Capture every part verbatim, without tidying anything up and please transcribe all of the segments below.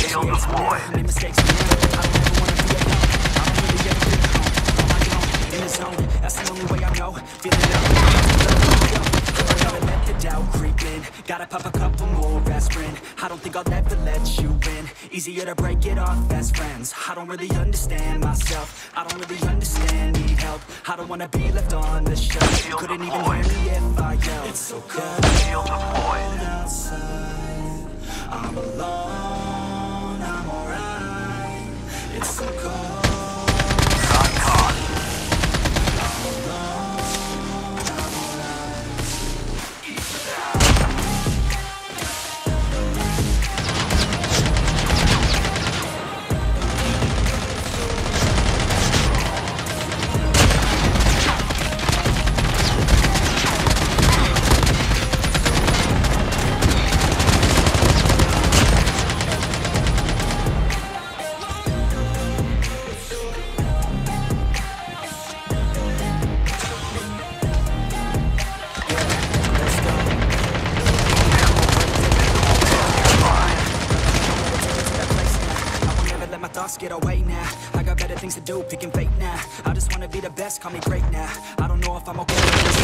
Feel the void. I made mistakes now. I don't ever wanna be alone. I don't really ever feel at home. On my own, in the zone. That's the only way I know. Feeling low. Gotta let the doubt creep in. Gotta pop a couple more aspirin. I don't think I'll ever let you in. Easier to break it off best friends. I don't really understand myself. I don't really understand, need help. I don't wanna be left on the shelf. You couldn't even hear me if I yelled. It's so cold. Feel the void outside. I'm alone, I'm alright. It's so cold. Not caught. I'm alone, I'm alright. Keep it down. Get away now. I got better things to do, picking fate now. I just wanna be the best, call me great now. I don't know if I'm okay with this.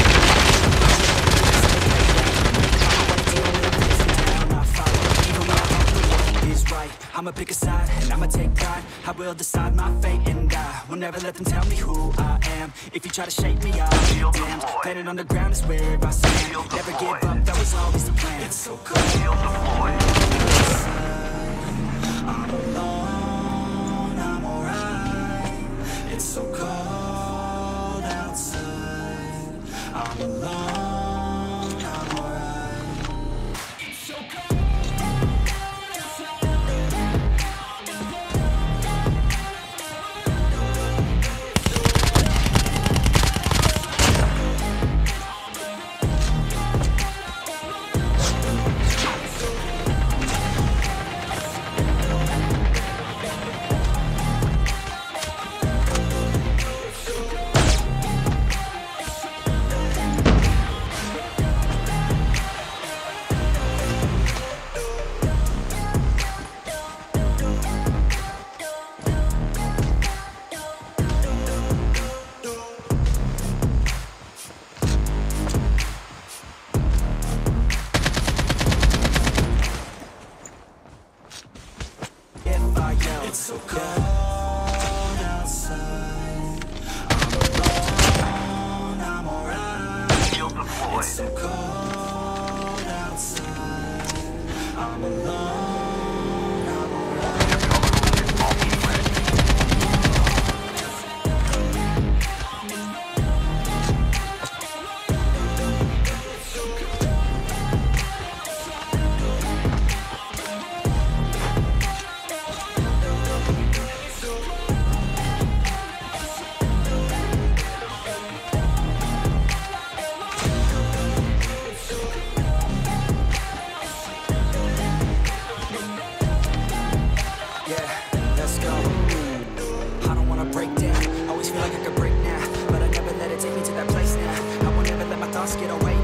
Is right. I'ma pick a side and I'ma take pride. I will decide my fate and I will never let them tell me who I am. If you try to shape me, I'll be damned. Planet on the ground is where I stand. Never give up, that was always the plan. It's so cold. Feel the void. I'm alone, I'm alright. It's so cold outside. I'm alone, I'm alright. It's so cold. It's so cold outside. I'm alone, I'm alright. Feel the void. It's so cold outside. I'm alone, I'm alright. Get away